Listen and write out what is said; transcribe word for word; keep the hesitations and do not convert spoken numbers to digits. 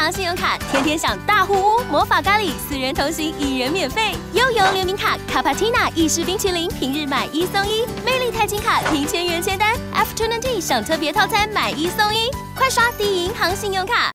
行信用卡，天天享大户屋、魔法咖喱，四人同行一人免费。悠游联名卡、卡帕缇娜意式冰淇淋，平日买一送一。魅力钛金卡，凭千元签单 ，Afternoon Tea 享特别套餐，买一送一。快刷第一银行信用卡。